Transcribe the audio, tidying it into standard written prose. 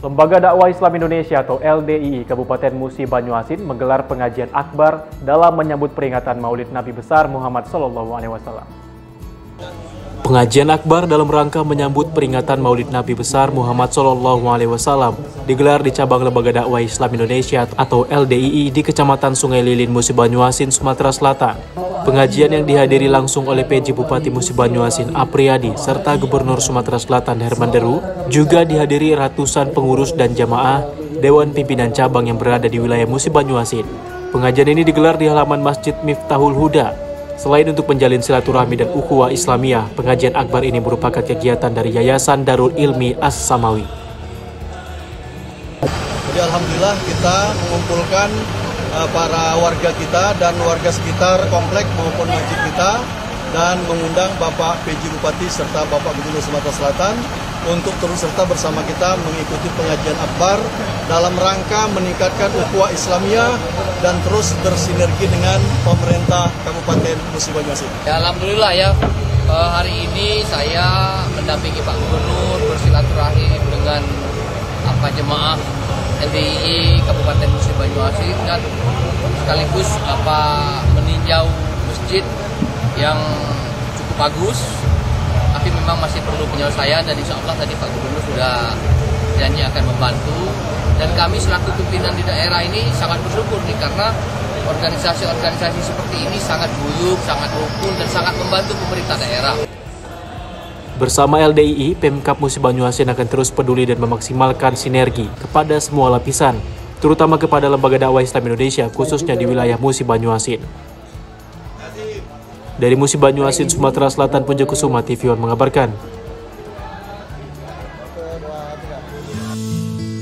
Lembaga Dakwah Islam Indonesia atau LDII Kabupaten Musi Banyuasin menggelar pengajian akbar dalam menyambut peringatan Maulid Nabi besar Muhammad SAW. Pengajian akbar dalam rangka menyambut peringatan Maulid Nabi besar Muhammad SAW digelar di cabang Lembaga Dakwah Islam Indonesia atau LDII di Kecamatan Sungai Lilin, Musi Banyuasin, Sumatera Selatan. Pengajian yang dihadiri langsung oleh PJ Bupati Musi Banyuasin Apriyadi serta Gubernur Sumatera Selatan Herman Deru, juga dihadiri ratusan pengurus dan jamaah Dewan Pimpinan Cabang yang berada di wilayah Musi Banyuasin. Pengajian ini digelar di halaman Masjid Miftahul Huda. Selain untuk menjalin silaturahmi dan ukhuwah Islamiyah, pengajian akbar ini merupakan kegiatan dari Yayasan Darul Ilmi As-Samawi. Jadi alhamdulillah kita mengumpulkan para warga kita dan warga sekitar komplek maupun masjid kita dan mengundang Bapak PJ Bupati serta Bapak Gubernur Sumatera Selatan untuk turut serta bersama kita mengikuti pengajian akbar dalam rangka meningkatkan ukhuwah Islamiyah dan terus bersinergi dengan pemerintah Kabupaten Musi Banyuasin. Ya, alhamdulillah ya, hari ini saya mendampingi Pak Gubernur bersilaturahim dengan jemaah LDII Kabupaten Musi Banyuasin dan sekaligus meninjau masjid yang cukup bagus, tapi memang masih perlu penyelesaian dan insya Allah tadi Pak Gubernur sudah janji akan membantu dan kami selaku pimpinan di daerah ini sangat bersyukur nih karena organisasi-organisasi seperti ini sangat guyup, sangat rukun dan sangat membantu pemerintah daerah. Bersama LDII, Pemkab Musi Banyuasin akan terus peduli dan memaksimalkan sinergi kepada semua lapisan, terutama kepada Lembaga Dakwah Islam Indonesia, khususnya di wilayah Musi Banyuasin. Dari Musi Banyuasin, Sumatera Selatan, Pujakusuma TV One mengabarkan.